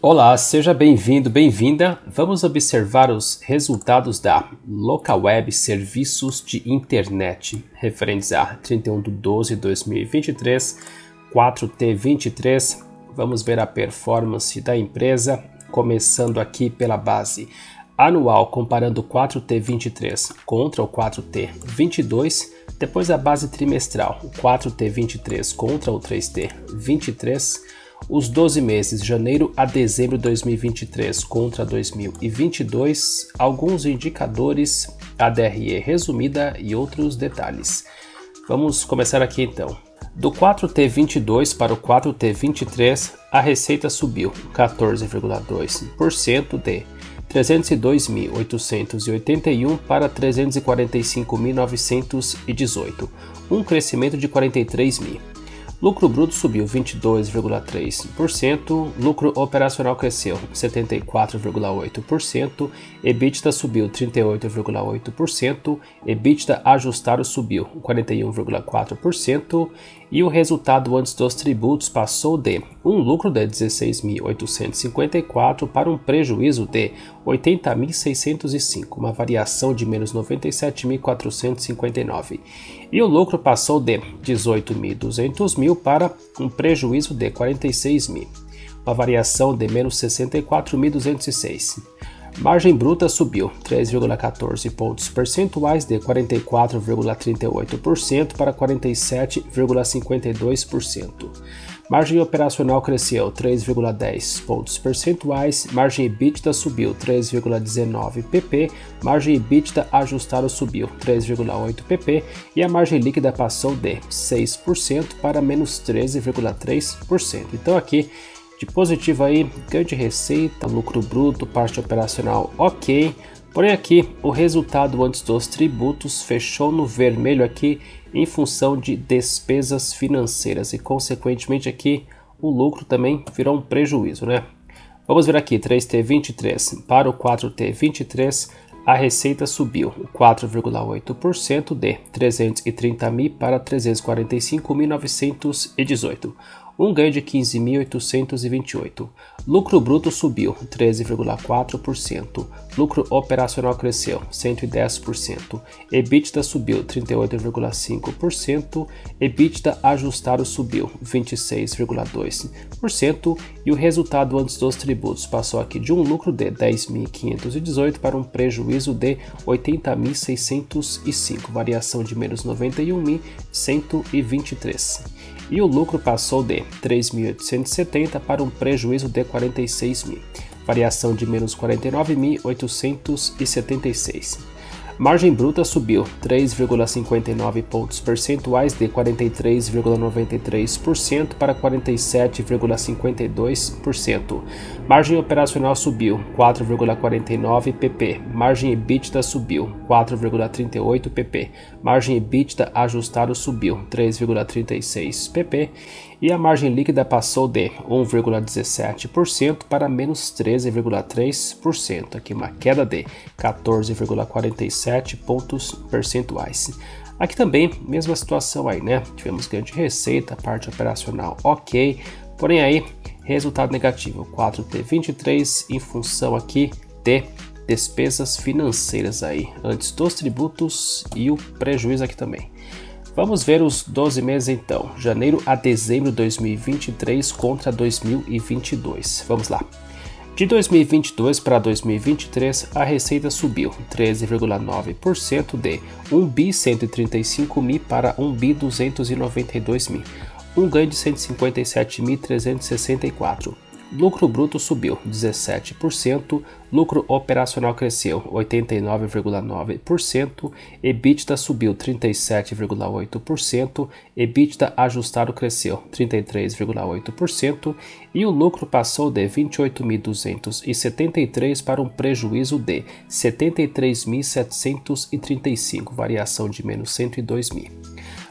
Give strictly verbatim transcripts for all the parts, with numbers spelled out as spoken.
Olá, seja bem-vindo, bem-vinda. Vamos observar os resultados da Localweb Serviços de Internet, referentes a trinta e um de doze de dois mil e vinte e três, quatro T vinte e três. Vamos ver a performance da empresa, começando aqui pela base anual, comparando o quatro T vinte e três contra o quatro T vinte e dois, depois a base trimestral, o quatro T vinte e três contra o três T vinte e três, os doze meses, janeiro a dezembro de dois mil e vinte e três contra dois mil e vinte e dois, alguns indicadores, a D R E resumida e outros detalhes. Vamos começar aqui então. Do quatro T vinte e dois para o quatro T vinte e três, a receita subiu quatorze vírgula dois por cento de trezentos e dois mil oitocentos e oitenta e um para trezentos e quarenta e cinco mil novecentos e dezoito, um crescimento de quarenta e três mil. Lucro bruto subiu vinte e dois vírgula três por cento, lucro operacional cresceu setenta e quatro vírgula oito por cento, EBITDA subiu trinta e oito vírgula oito por cento, EBITDA ajustado subiu quarenta e um vírgula quatro por cento e o resultado antes dos tributos passou de um lucro de dezesseis mil oitocentos e cinquenta e quatro para um prejuízo de oitenta mil seiscentos e cinco, uma variação de menos noventa e sete mil quatrocentos e cinquenta e nove. E o lucro passou de dezoito mil e duzentos mil para um prejuízo de quarenta e seis mil, uma variação de menos sessenta e quatro mil duzentos e seis. Margem bruta subiu três vírgula quatorze pontos percentuais de quarenta e quatro vírgula trinta e oito por cento para quarenta e sete vírgula cinquenta e dois por cento. Margem operacional cresceu três vírgula dez pontos percentuais, margem EBITDA subiu três vírgula dezenove pp, margem EBITDA ajustado subiu três vírgula oito pp e a margem líquida passou de seis por cento para menos treze vírgula três por cento. Então aqui de positivo aí, ganho de receita, lucro bruto, parte operacional ok, porém aqui o resultado antes dos tributos fechou no vermelho aqui em função de despesas financeiras e consequentemente aqui o lucro também virou um prejuízo, né? Vamos ver aqui, três T vinte e três para o quatro T vinte e três, a receita subiu quatro vírgula oito por cento de trezentos e trinta mil para trezentos e quarenta e cinco mil novecentos e dezoito. Um ganho de quinze mil oitocentos e vinte e oito. Lucro bruto subiu treze vírgula quatro por cento. Lucro operacional cresceu cento e dez por cento. EBITDA subiu trinta e oito vírgula cinco por cento. EBITDA ajustado subiu vinte e seis vírgula dois por cento. E o resultado antes dos tributos passou aqui de um lucro de dez mil quinhentos e dezoito para um prejuízo de oitenta mil seiscentos e cinco, variação de menos noventa e um mil cento e vinte e três. E o lucro passou de três mil oitocentos e setenta para um prejuízo de quarenta e seis mil, variação de menos quarenta e nove mil oitocentos e setenta e seis. Margem bruta subiu três vírgula cinquenta e nove pontos percentuais de quarenta e três vírgula noventa e três por cento para quarenta e sete vírgula cinquenta e dois por cento. Margem operacional subiu quatro vírgula quarenta e nove pp. Margem EBITDA subiu quatro vírgula trinta e oito pp. Margem EBITDA ajustado subiu três vírgula trinta e seis pp. E a margem líquida passou de um vírgula dezessete por cento para menos treze vírgula três por cento, aqui uma queda de quatorze vírgula quarenta e sete pontos percentuais. Aqui também, mesma situação aí, né? Tivemos ganho de receita, parte operacional ok, porém aí, resultado negativo, quatro T vinte e três em função aqui de despesas financeiras aí, antes dos tributos e o prejuízo aqui também. Vamos ver os doze meses então, janeiro a dezembro de dois mil e vinte e três contra dois mil e vinte e dois. Vamos lá. De dois mil e vinte e dois para dois mil e vinte e três, a receita subiu treze vírgula nove por cento de um bi cento e trinta e cinco mil para um bi duzentos e noventa e dois mil, um ganho de cento e cinquenta e sete mil trezentos e sessenta e quatro. Lucro bruto subiu dezessete por cento, lucro operacional cresceu oitenta e nove vírgula nove por cento, EBITDA subiu trinta e sete vírgula oito por cento, EBITDA ajustado cresceu trinta e três vírgula oito por cento e o lucro passou de vinte e oito mil duzentos e setenta e três para um prejuízo de setenta e três mil setecentos e trinta e cinco, variação de menos cento e dois mil.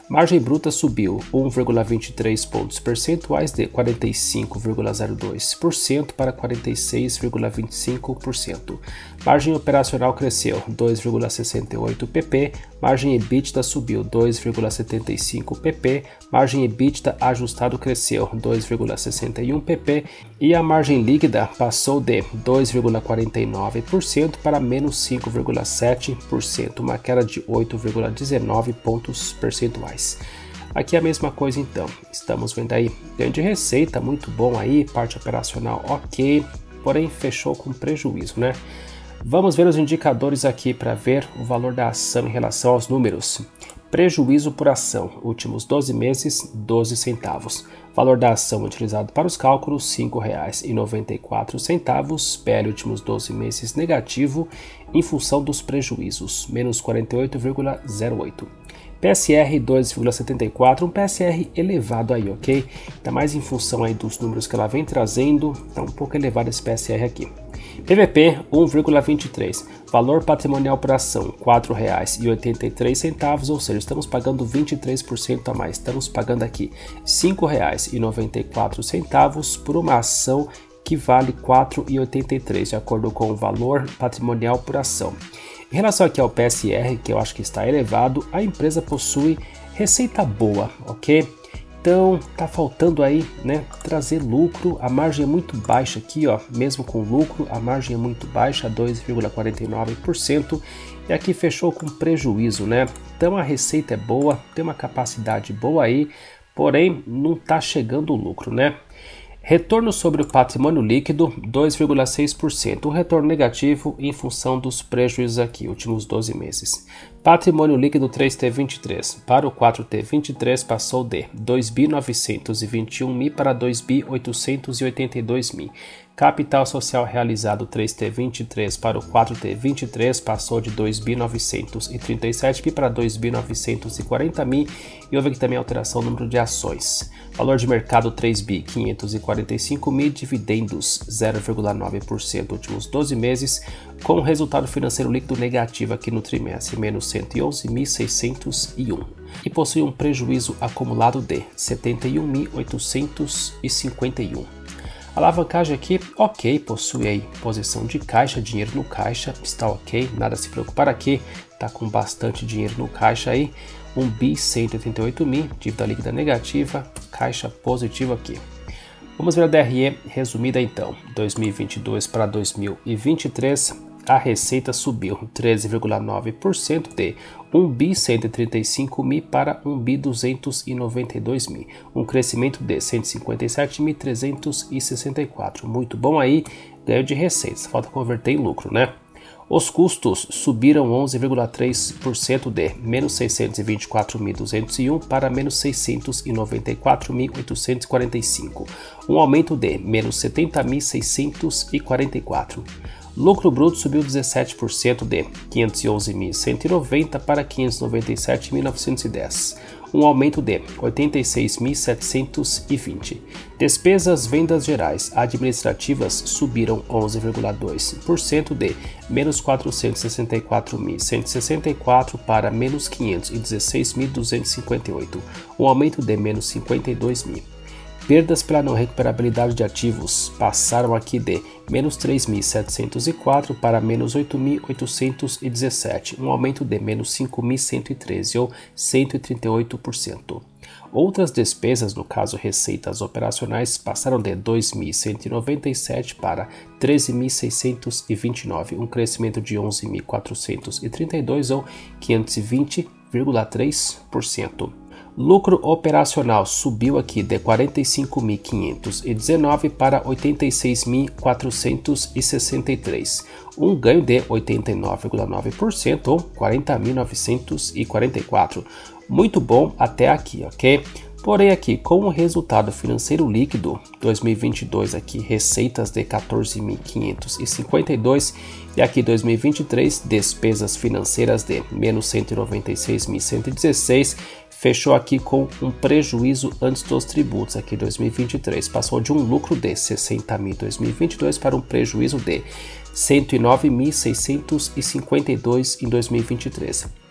Margem bruta subiu um vírgula vinte e três pontos percentuais de quarenta e cinco vírgula zero dois por cento para quarenta e seis vírgula vinte e cinco por cento. Margem operacional cresceu dois vírgula sessenta e oito pp, margem EBITDA subiu dois vírgula setenta e cinco pp, margem EBITDA ajustado cresceu dois vírgula sessenta e um pp e a margem líquida passou de dois vírgula quarenta e nove por cento para menos cinco vírgula sete por cento, uma queda de oito vírgula dezenove pontos percentuais. Aqui é a mesma coisa então, estamos vendo aí ganho de receita, muito bom aí, parte operacional ok, porém fechou com prejuízo, né? Vamos ver os indicadores aqui para ver o valor da ação em relação aos números. Prejuízo por ação, últimos doze meses, doze centavos. Valor da ação utilizado para os cálculos, cinco reais e noventa e quatro centavos. P L últimos doze meses negativo, em função dos prejuízos, menos quarenta e oito vírgula zero oito. P S R dois vírgula setenta e quatro, um P S R elevado aí, ok? Tá mais em função aí dos números que ela vem trazendo, tá um pouco elevado esse P S R aqui. P V P um vírgula vinte e três, valor patrimonial por ação quatro reais e oitenta e três centavos, ou seja, estamos pagando vinte e três por cento a mais, estamos pagando aqui cinco reais e noventa e quatro centavos por uma ação que vale quatro reais e oitenta e três centavos, de acordo com o valor patrimonial por ação. Em relação aqui ao P S R, que eu acho que está elevado, a empresa possui receita boa, ok? Então tá faltando aí, né, trazer lucro, a margem é muito baixa aqui, ó, mesmo com lucro, a margem é muito baixa, dois vírgula quarenta e nove por cento, e aqui fechou com prejuízo, né? Então a receita é boa, tem uma capacidade boa aí, porém não tá chegando o lucro, né? Retorno sobre o patrimônio líquido, dois vírgula seis por cento, um retorno negativo em função dos prejuízos aqui, últimos doze meses. Patrimônio líquido três T vinte e três, para o quatro T vinte e três passou de dois bilhões novecentos e vinte e um mil para dois bilhões oitocentos e oitenta e dois mil. Capital social realizado três T vinte e três para o quatro T vinte e três passou de dois bilhões novecentos e trinta e sete mil para dois bilhões novecentos e quarenta mil e houve aqui também alteração no número de ações. Valor de mercado três bilhões quinhentos e quarenta e cinco mil, dividendos zero vírgula nove por cento últimos doze meses, com resultado financeiro líquido negativo aqui no trimestre, menos cento e onze mil seiscentos e um. E possui um prejuízo acumulado de setenta e um mil oitocentos e cinquenta e um. Alavancagem aqui, ok, possui aí posição de caixa, dinheiro no caixa, está ok, nada a se preocupar aqui, tá com bastante dinheiro no caixa aí, um bilhão cento e oitenta e oito mil, dívida líquida negativa, caixa positivo aqui. Vamos ver a D R E resumida então, dois mil e vinte e dois para dois mil e vinte e três, a receita subiu treze vírgula nove por cento de um bilhão cento e trinta e cinco mil para um bilhão duzentos e noventa e dois mil, um crescimento de cento e cinquenta e sete mil trezentos e sessenta e quatro, muito bom aí, ganho de receitas, falta converter em lucro, né? Os custos subiram onze vírgula três por cento de menos seiscentos e vinte e quatro mil duzentos e um para menos seiscentos e noventa e quatro mil oitocentos e quarenta e cinco, um aumento de menos setenta mil seiscentos e quarenta e quatro. Lucro bruto subiu dezessete por cento de quinhentos e onze mil cento e noventa para quinhentos e noventa e sete mil novecentos e dez, um aumento de oitenta e seis mil setecentos e vinte. Despesas vendas gerais administrativas subiram onze vírgula dois por cento de menos quatrocentos e sessenta e quatro mil cento e sessenta e quatro para menos quinhentos e dezesseis mil duzentos e cinquenta e oito, um aumento de menos cinquenta e dois mil. Perdas pela não recuperabilidade de ativos passaram aqui de menos três mil setecentos e quatro para menos oito mil oitocentos e dezessete, um aumento de menos cinco mil cento e treze ou cento e trinta e oito por cento. Outras despesas, no caso receitas operacionais, passaram de dois mil cento e noventa e sete para treze mil seiscentos e vinte e nove, um crescimento de onze mil quatrocentos e trinta e dois ou quinhentos e vinte vírgula três por cento. Lucro operacional subiu aqui de quarenta e cinco mil quinhentos e dezenove para oitenta e seis mil quatrocentos e sessenta e três, um ganho de oitenta e nove vírgula nove por cento ou quarenta mil novecentos e quarenta e quatro. Muito bom até aqui, ok? Porém aqui, com o resultado financeiro líquido dois mil e vinte e dois aqui, receitas de quatorze mil quinhentos e cinquenta e dois e aqui dois mil e vinte e três, despesas financeiras de menos cento e noventa e seis mil cento e dezesseis, fechou aqui com um prejuízo antes dos tributos, aqui dois mil e vinte e três, passou de um lucro de sessenta mil em dois mil e vinte e dois para um prejuízo de cento e nove mil seiscentos e cinquenta e dois em dois mil e vinte e três.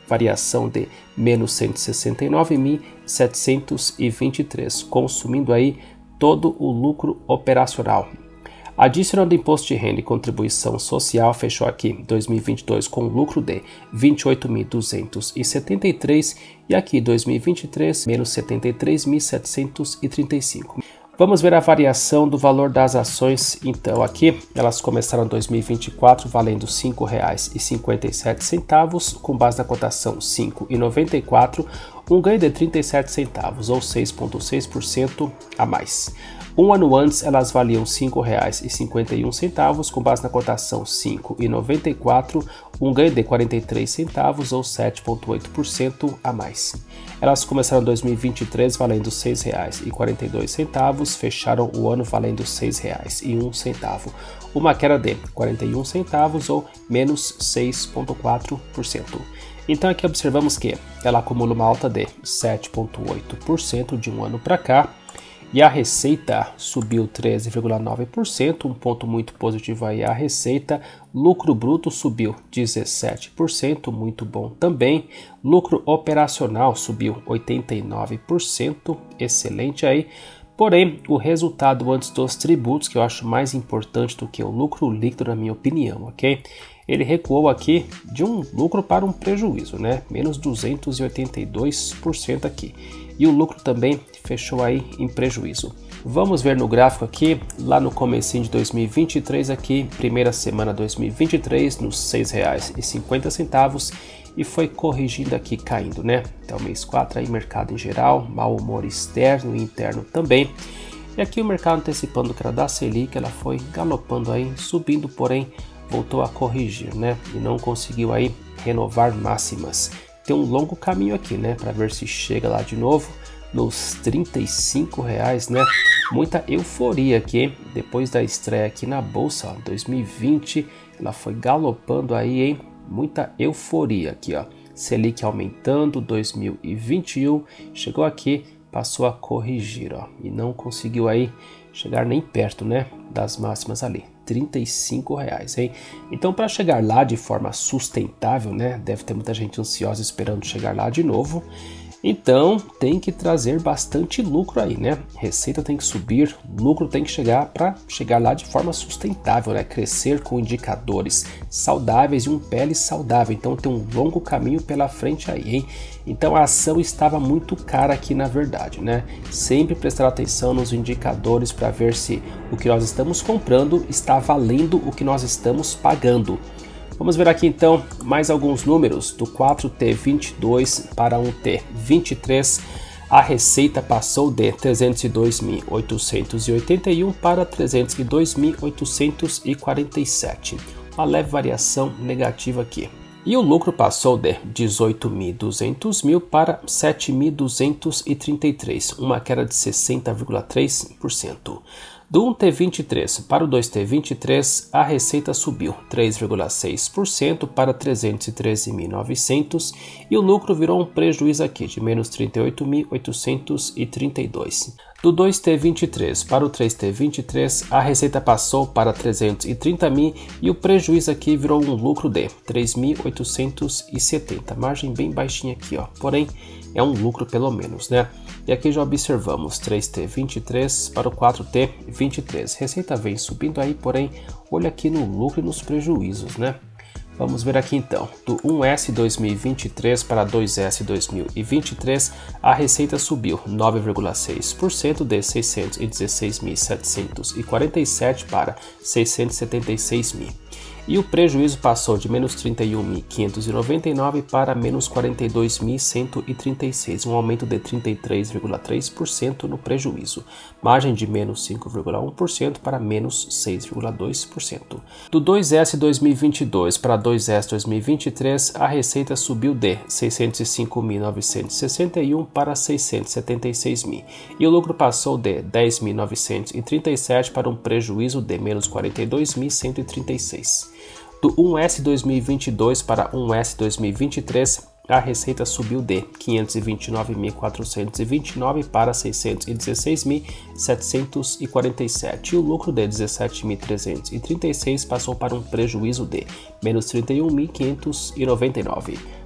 variação de menos cento e sessenta e nove mil setecentos e vinte e três, consumindo aí todo o lucro operacional. Adicionando imposto de renda e contribuição social, fechou aqui dois mil e vinte e dois com lucro de vinte e oito mil duzentos e setenta e três e aqui dois mil e vinte e três menos setenta e três mil setecentos e trinta e cinco. Vamos ver a variação do valor das ações, então aqui elas começaram em dois mil e vinte e quatro valendo cinco reais e cinquenta e sete centavos, com base na cotação cinco reais e noventa e quatro centavos, um ganho de trinta e sete centavos ou seis vírgula seis por cento a mais. Um ano antes elas valiam cinco reais e cinquenta e um centavos, com base na cotação cinco reais e noventa e quatro centavos, um ganho de quarenta e três centavos ou sete vírgula oito por cento a mais. Elas começaram em dois mil e vinte e três valendo seis reais e quarenta e dois centavos, fecharam o ano valendo seis reais e um centavo, uma queda de quarenta e um centavos ou menos seis vírgula quatro por cento. Então aqui observamos que ela acumula uma alta de sete vírgula oito por cento de um ano para cá, e a receita subiu treze vírgula nove por cento, um ponto muito positivo aí a receita. Lucro bruto subiu dezessete por cento, muito bom também. Lucro operacional subiu oitenta e nove por cento, excelente aí. Porém, o resultado antes dos tributos, que eu acho mais importante do que o lucro líquido na minha opinião, ok? Ele recuou aqui de um lucro para um prejuízo, né? Menos duzentos e oitenta e dois por cento aqui. E o lucro também fechou aí em prejuízo. Vamos ver no gráfico aqui, lá no comecinho de dois mil e vinte e três aqui, primeira semana dois mil e vinte e três, nos seis reais e cinquenta centavos, e foi corrigindo aqui, caindo, né? Então mês quatro aí, mercado em geral, mau humor externo e interno também. E aqui o mercado antecipando que era da Selic, ela foi galopando aí, subindo, porém voltou a corrigir, né? E não conseguiu aí renovar máximas. Tem um longo caminho aqui, né? Para ver se chega lá de novo nos trinta e cinco reais, né? Muita euforia aqui, depois da estreia aqui na bolsa, ó, dois mil e vinte, ela foi galopando aí, hein? Muita euforia aqui, ó. Selic aumentando, dois mil e vinte e um, chegou aqui, passou a corrigir, ó, e não conseguiu aí chegar nem perto, né, das máximas ali, trinta e cinco reais, hein? Então, para chegar lá de forma sustentável, né, deve ter muita gente ansiosa esperando chegar lá de novo. Então, tem que trazer bastante lucro aí, né? Receita tem que subir, lucro tem que chegar para chegar lá de forma sustentável, né? Crescer com indicadores saudáveis e um P L saudável. Então, tem um longo caminho pela frente aí, hein? Então, a ação estava muito cara aqui, na verdade, né? Sempre prestar atenção nos indicadores para ver se o que nós estamos comprando está valendo o que nós estamos pagando. Vamos ver aqui então mais alguns números do quatro T vinte e dois para um T vinte e três. A receita passou de trezentos e dois mil oitocentos e oitenta e um para trezentos e dois mil oitocentos e quarenta e sete. Uma leve variação negativa aqui. E o lucro passou de dezoito milhões e duzentos mil para sete mil duzentos e trinta e três, uma queda de sessenta vírgula três por cento. Do um T vinte e três para o dois T vinte e três, a receita subiu três vírgula seis por cento para trezentos e treze mil e novecentos e o lucro virou um prejuízo aqui de menos trinta e oito mil oitocentos e trinta e dois. Do dois T vinte e três para o três T vinte e três, a receita passou para trezentos e trinta mil e o prejuízo aqui virou um lucro de três mil oitocentos e setenta. Margem bem baixinha aqui, ó. Porém, é um lucro pelo menos, né? E aqui já observamos três T vinte e três para o quatro T vinte e três. Receita vem subindo aí, porém, olha aqui no lucro e nos prejuízos, né? Vamos ver aqui então, do um S dois mil e vinte e três para dois S dois mil e vinte e três, a receita subiu nove vírgula seis por cento de seiscentos e dezesseis mil setecentos e quarenta e sete para seiscentos e setenta e seis mil. E o prejuízo passou de menos trinta e um mil quinhentos e noventa e nove para menos quarenta e dois mil cento e trinta e seis, um aumento de trinta e três vírgula três por cento no prejuízo, margem de menos cinco vírgula um por cento para menos seis vírgula dois por cento. Do dois S dois mil e vinte e dois para dois S dois mil e vinte e três, a receita subiu de seiscentos e cinco mil novecentos e sessenta e um para seiscentos e setenta e seis mil, e o lucro passou de dez mil novecentos e trinta e sete para um prejuízo de menos quarenta e dois mil cento e trinta e seis. Do um S dois mil e vinte e dois para um S dois mil e vinte e três, a receita subiu de quinhentos e vinte e nove mil quatrocentos e vinte e nove para seiscentos e dezesseis mil setecentos e quarenta e sete, e o lucro de dezessete mil trezentos e trinta e seis passou para um prejuízo de menos trinta e um mil quinhentos e noventa e nove.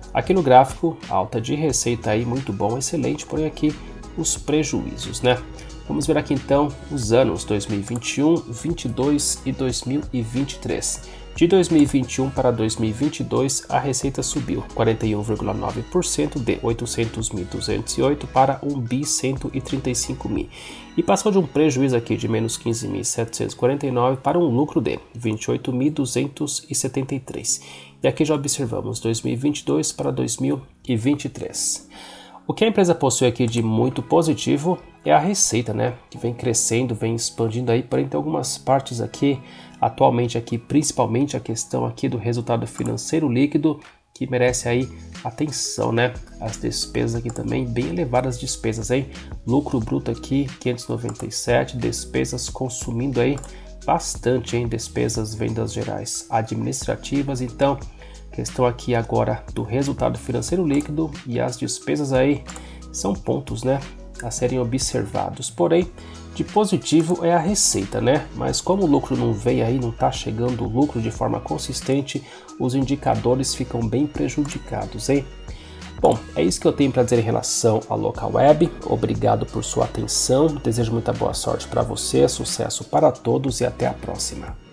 Aqui no gráfico, alta de receita aí, muito bom, excelente, porém aqui os prejuízos, né? Vamos ver aqui então os anos dois mil e vinte e um, vinte e dois e dois mil e vinte e três. De dois mil e vinte e um para dois mil e vinte e dois, a receita subiu quarenta e um vírgula nove por cento de oitocentos mil duzentos e oito para um bilhão cento e trinta e cinco mil e passou de um prejuízo aqui de menos quinze mil setecentos e quarenta e nove para um lucro de vinte e oito mil duzentos e setenta e três. E aqui já observamos dois mil e vinte e dois para dois mil e vinte e três. O que a empresa possui aqui de muito positivo é a receita, né? Que vem crescendo, vem expandindo aí, porém tem algumas partes aqui, atualmente aqui, principalmente a questão aqui do resultado financeiro líquido, que merece aí atenção, né? As despesas aqui também, bem elevadas despesas aí, lucro bruto aqui, quinhentos e noventa e sete, despesas consumindo aí bastante, hein? Despesas, vendas gerais administrativas, então... Questão aqui agora do resultado financeiro líquido e as despesas aí são pontos, né, a serem observados. Porém, de positivo é a receita, né? Mas como o lucro não vem aí, não está chegando o lucro de forma consistente, os indicadores ficam bem prejudicados, hein? Bom, é isso que eu tenho para dizer em relação à Locaweb. Obrigado por sua atenção, desejo muita boa sorte para você, sucesso para todos e até a próxima.